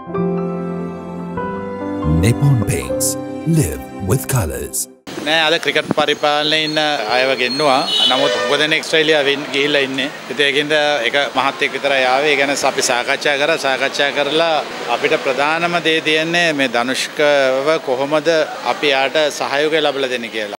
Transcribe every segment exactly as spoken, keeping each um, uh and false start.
Nippon Paints. Live with colors. නෑ අද cricket පරිපාලනයේ ඉන්න අයව ගෙන්නුවා. නමුත් මොකද දැන් ඔස්ට්‍රේලියාවෙන් ගිහිල්ලා ඉන්නේ. ඉතින් ඒකින්ද එක මහත්යෙක් විතරයි ආවේ. ඒ ගැන අපි සාකච්ඡා කරා. සාකච්ඡා කරලා අපිට ප්‍රධානම දේ තියෙන්නේ මේ ධනුෂ්කව කොහොමද අපි යාට සහයෝගය ලැබලා දෙන්නේ කියලා.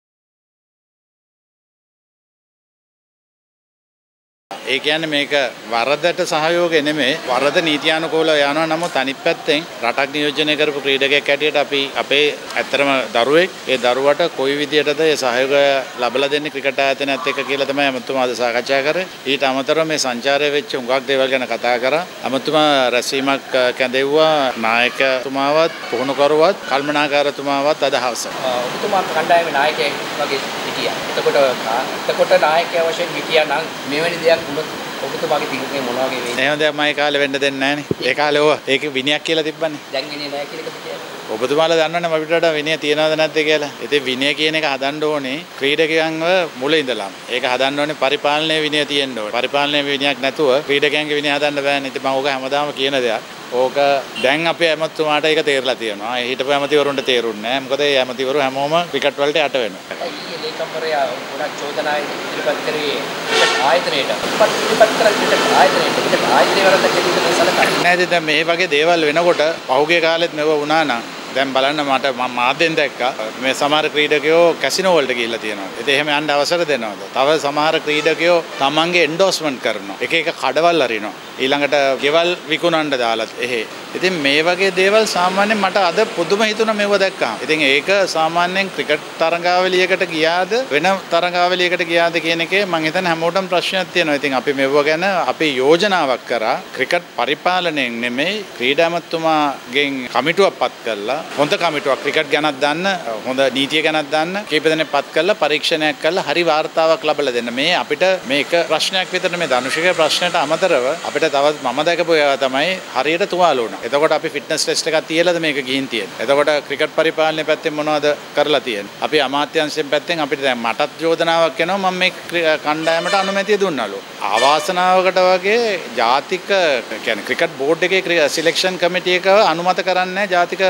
ඒ කියන්නේ මේක වරදට සහයෝගය නෙමෙයි වරද නීතියානුකූලව යනවා. නමුත් අනිත් පැත්තෙන් රටක් නියෝජනය කරපු ක්‍රීඩකයෙක් හැටියට අපි අපේ ඇත්තටම දරුවෙක් ඒ දරුවට කොයි විදියටද ඒ සහයෝගය ලැබලා දෙන්නේ ක්‍රිකට් ආයතනයත් එක්ක කියලා තමයි අමතුමා අද සාකච්ඡා කරේ. ඊට අමතරව මේ සංචාරය වෙච්ච හුඟක් දේවල් ගැන කතා කරා. අමතුමා රැස්වීමක් කැඳෙව්වා නායකතුමාවත් පුහුණුකරුවත් කල්මනාකාරතුමාවත් අද හවස. ඔබතුමා කණ්ඩායමේ නායකයෙක් වගේ හිටියා. එතකොට එතකොට නායකයා වශයෙන් හිටියා නම් මෙවැනි දෙයක් ඔබතුමාගේ තිරුනේ මොනවා වගේ වෙන්නේ? එහෙම දෙයක් මගේ කාලේ වෙන්න දෙන්නේ නැහනේ. ඒ කාලේ ඕවා ඒක විනයක් කියලා තිබ්බනේ. දැන් විනය නැහැ කියලා කිව්වා. ඔබතුමාලා දන්නවනේ අපිට වඩා විනය තියනවද නැද්ද කියලා. ඉතින් විනය කියන එක හදන්න ඕනේ ක්‍රීඩකයන්ව මුල ඉඳලාම. ඒක හදන්න ඕනේ පරිපාලනයේ විනය තියෙන්න ඕනේ. පරිපාලනයේ විනයක් නැතුව ක්‍රීඩකයන්ගේ විනය හදන්න බෑනේ. ඉතින් මම ඕක හැමදාම කියන දෙයක්. ඕක දැන් අපේ ඇමතුමාට ඒක තේරලා තියෙනවා. ඒ හිටපු ඇමතිවරුන්ට තේරුන්නේ නැහැ. මොකද ඒ ඇමතිවරු හැමෝම ක්‍රිකට් වලට යට වෙනවා. ලේකම්වරයා ගොඩක් චෝදනා ඉදිරිපත් කරේ ආයතනයේට. ඉදිරිපත් කරලා ක්‍රිකට් ආයතනයේට. ක්‍රිකට් ආයතනයේ වරද කියලා සලකන්නේ. නෑ දැන් මේ වගේ දේවල් වෙනකොට පහුගිය කාලෙත් මෙව වුණා නම් දැන් බලන්න මට මම මාධ්‍යෙන් දැක්කා මේ සමහර ක්‍රීඩකයෝ කැසිනෝ වලට ගිහිල්ලා තියෙනවා. ඉතින් එහෙම යන්න අවසර දෙනවද? තව සමහර ක්‍රීඩකයෝ තමන්ගේ එන්ඩෝස්මන්ට් කරනවා. එක එක කඩවල් අරිනවා. ඊළඟට ගෙවල් විකුණන්න දාලා එහෙ. ඉතින් මේ වගේ දේවල් සාමාන්‍යයෙන් මට අද පුදුම හිතුණා මේව දැක්කම. ඉතින් ඒක සාමාන්‍යයෙන් ක්‍රිකට් තරඟාවලියකට ගියාද වෙන තරඟාවලියකට ගියාද කියන එකේ මම හිතන්නේ හැමෝටම ප්‍රශ්නයක් තියෙනවා. ඉතින් අපි මේව ගැන අපි යෝජනාවක් කරා ක්‍රිකට් පරිපාලනයෙන් නෙමෙයි ක්‍රීඩාමතුමාගෙන් කමිටුවක් පත් කරලා හොඳ කමිටුවක් ක්‍රිකට් ගැනත් දන්න හොඳ නීතිය ගැනත් දන්න කීප දෙනෙක් පත් කරලා පරීක්ෂණයක් කරලා හරි වාර්තාවක් ලබලා දෙන්න. මේ අපිට මේක ප්‍රශ්නයක් විතර මේ ධනුෂිකේ ප්‍රශ්නයට අමතරව අපිට තවත් මම දැකපු ඒවා තමයි හරියට තුවාල වුණා. එතකොට අපි ෆිට්නස් ටෙස්ට් එකක් තියලාද මේක ගිහින් තියෙන්නේ. එතකොට ක්‍රිකට් පරිපාලනයේ පැත්තෙන් මොනවද කරලා තියෙන්නේ? අපි අමාත්‍යාංශයෙන් පැත්තෙන් අපිට දැන් මටත් යෝජනාවක් එනවා මම මේ කණ්ඩායමට අනුමැතිය දුන්නාලු. අවාසනාවකට වගේ ජාතික කියන්නේ ක්‍රිකට් බෝඩ් එකේ සිලෙක්ෂන් කමිටි එක අනුමත කරන්නේ ජාතික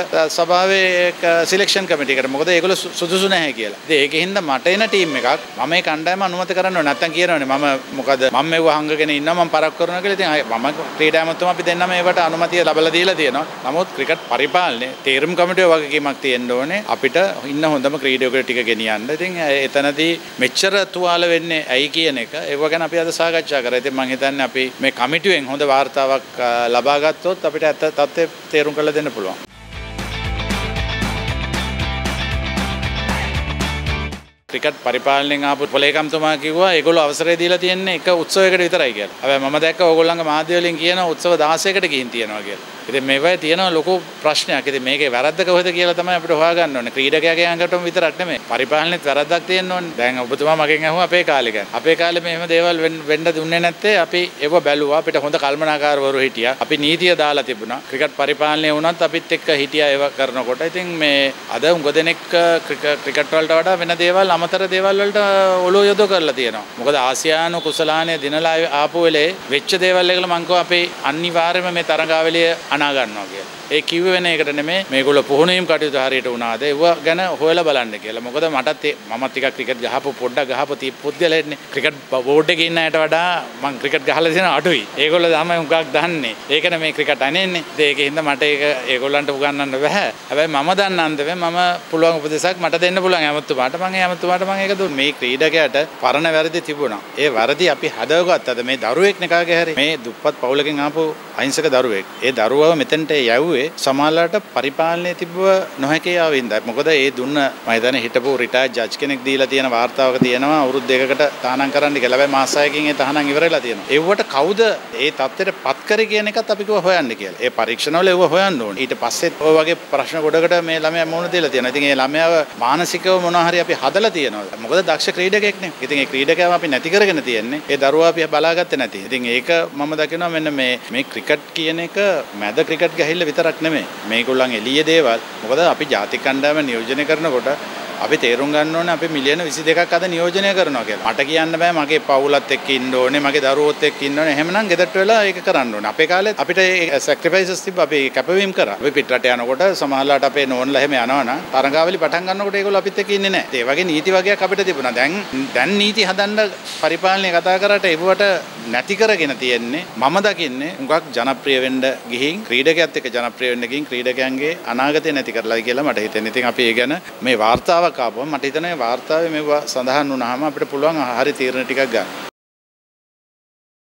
සභාවේ සිලෙක්ෂන් කමිටි එකට. මොකද ඒගොල්ලෝ සුදුසු නැහැ කියලා. ඉතින් ඒකෙන්ද මට එන ටීම් එකක් මම මේ කණ්ඩායම අනුමත කරන්න ඕනේ. නැත්තම් කියනවනේ මම මොකද මම මෙව හංගගෙන ඉන්නවා මම පරක් කරනවා කියලා. ඉතින් මම ක්‍රීඩාමතුමා අපි දෙන්නම ඒවට අනුමැතිය ලබලා දීලා තියෙනවා. නමුත් ක්‍රිකට් පරිපාලනයේ තීරම් කමිටුවේ වගකීමක් තියෙන්න ඕනේ. අපිට ඉන්න හොඳම ක්‍රීඩකයෝ ටික ගෙනියන්න. ඉතින් එතනදී මෙච්චර තුවාල වෙන්නේ ඇයි කියන එක ඒව ගැන අපි අද සාකච්ඡා කරා. ඉතින් මම හිතන්නේ අපි මේ කමිටුවෙන් හොඳ වාර්තාවක් ලබා ගත්තොත් අපිට ඇත්ත තත්ත්වය තේරුම් කරලා දෙන්න පුළුවන්. ක්‍රිකට් පරිපාලනයෙන් ආපු පොලේකම්තුමා කිව්වා ඒගොල්ලෝ අවසරය දීලා තියෙන්නේ එක උත්සවයකට විතරයි කියලා. හැබැයි මම දැක්ක ඕගොල්ලන්ගේ මාධ්‍ය වලින් කියන උත්සව දහසයකට ගිහින් තියෙනවා කියලා. ඉතින් මේවයි තියෙනවා ලොකු ප්‍රශ්නයක්. ඉතින් මේකේ වැරද්ද කොහෙද කියලා තමයි අපිට හොයාගන්න ඕනේ. ක්‍රීඩකයාගේ අංගටම විතරක් නෙමෙයි. පරිපාලනෙත් වැරද්දක් තියෙන්න ඕනේ. දැන් ඔබතුමා මගෙන් අහුවා අපේ කාලේ ගැන. අපේ කාලේ මෙහෙම දේවල් වෙන්න දුන්නේ නැත්තේ අපි ඒව බැලුවා. අපිට හොඳ කල්මනාකාරවරු හිටියා. අපි නීතිය දාලා තිබුණා. ක්‍රිකට් පරිපාලනය වුණත් අපිත් එක්ක හිටියා ඒව කරනකොට. ඉතින් මේ අද උඟ දෙනෙක් ක්‍රිකට් වලට වඩා වෙන දේවල් අමතර දේවල් වලට ඔලුව යොද කරලා තියෙනවා. මොකද ආසියානු කුසලානේ දිනලා ආපු වෙලේ වෙච්ච දේවල් එකල මං කව අපේ අනිවාර්යයෙන්ම මේ තරඟාවලිය අනා ගන්නවා කියලා. ඒ කිව්වේ වෙන එකට නෙමෙයි මේගොල්ලෝ පුහුණුවීම් කටයුතු හරියට වුණාද ඒව ගැන හොයලා බලන්න කියලා. මොකද මටත් මම ටිකක් ක්‍රිකට් ගහපු පොඩ්ඩක් ගහපු තී පුද්ගලයෙක්නේ. ක්‍රිකට් බෝඩ් එකේ ඉන්න අයට වඩා මං ක්‍රිකට් ගහලා තියෙන අඩුයි. ඒගොල්ලෝ තමයි උගක් දන්නේ. ඒකනේ මේ ක්‍රිකට් අනේන්නේ. ඒකෙන් හින්දා මට ඒක ඒගොල්ලන්ට උගන්වන්න බෑ. හැබැයි මම දන්න අන්දමේ මම පුළුවන් උපදේශයක් මට දෙන්න පුළුවන් ඇමතුමාට. මම ඒ ඇමතුමාට මම ඒක දුන්නා. මේ ක්‍රීඩකයාට පරණ වැරදි තිබුණා. ඒ වැරදි අපි හදවගත්තද මේ දරුවෙක් නකාගේ හැරි මේ දුප්පත් පවුලකින් ආපු අහිංසක දරුවෙක්. ඒ දරුවව මෙතෙන්ට යවුවේ සමාජලට පරිපාලනයේ තිබ්බ නොහැකේ ආවින්ද. මොකද ඒ දුන්න මම හිතන්නේ හිටපු රිටයර්ඩ් ජජ් කෙනෙක් දීලා තියෙන වාර්තාවක තියෙනවා අවුරුදු දෙකකට තහනම් කරන්න කියලා. හැබැයි මාස හයකින් ඒ තහනම් ඉවරලා තියෙනවා. ඒවට කවුද ඒ තත්ත්වයට පත් කරේ කියන එකත් අපි කිව්ව හොයන්න කියලා. ඒ පරීක්ෂණවල ඒව හොයන්න ඕනේ. ඊට පස්සෙත් ඔය වගේ ප්‍රශ්න ගොඩකට මේ ළමයා මුහුණ දෙලා තියෙනවා. ඉතින් ඒ ළමයාව මානසිකව මොනවා හරි අපි හදලා තියෙනවා. මොකද දක්ෂ ක්‍රීඩකයෙක්නේ. ඉතින් ඒ ක්‍රීඩකයාව අපි නැති කරගෙන තියෙන්නේ. ඒ දරුවා අපි බලාගත්තේ නැති. ඉතින් ඒක මම දකිනවා මෙන්න මේ මේ ක්‍රිකට් කියන එක මැද ක්‍රිකට් ගහිල්ල විතරක් නෙමෙයි. මේගොල්ලන් එළිය දේවල්. මොකද අපි ජාතික කණ්ඩායම නියෝජනය කරනකොට අපි තේරුම් ගන්න ඕනේ අපි මිලියන විසි දෙකක් අද නියෝජනය කරනවා කියලා. මට කියන්න බෑ මගේ පවුලත් එක්ක ඉන්න ඕනේ, මගේ දරුවෝත් එක්ක ඉන්න ඕනේ. එහෙමනම් ගෙදරට වෙලා ඒක කරන්න ඕනේ. අපේ කාලේ අපිට ඒ සැක්‍රිෆයිසස් තිබ්බ අපි කැපවීම කරා. අපි පිටරට යනකොට සමහරලාට අපේ නෝන්ලා එහෙම යනවනම් තරඟාවලි පටන් ගන්නකොට ඒගොල්ලෝ අපිත් එක්ක ඉන්නේ නැහැ. ඒ වගේ නීති වගේක් අපිට තිබුණා. දැන් දැන් නීති හදන්න පරිපාලනය කතා කරාට ඒවට නැති කරගෙන තියෙන්නේ මම දකින්නේ හුඟක් ජනප්‍රිය වෙන්න ගිහින් ක්‍රීඩකයත් එක්ක ජනප්‍රිය වෙන්න ගිහින් ක්‍රීඩකයන්ගේ අනාගතය නැති කරලායි කියලා මට හිතෙනවා. ඉතින් අපි ඒ ගැන මේ වාර්තාවක් ආපුවම මට හිතෙනවා මේ වාර්තාවේ මේවා සඳහන් වුණාම අපිට පුළුවන් හරි තීරණ ටිකක් ගන්න.